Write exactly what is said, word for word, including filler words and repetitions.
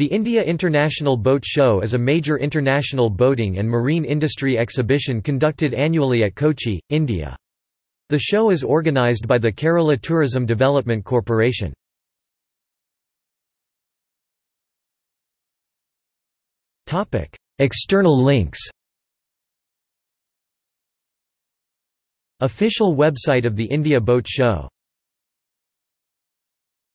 The India International Boat Show is a major international boating and marine industry exhibition conducted annually at Kochi, India. The show is organised by the Kerala Tourism Development Corporation. External links. Official website of the India Boat Show.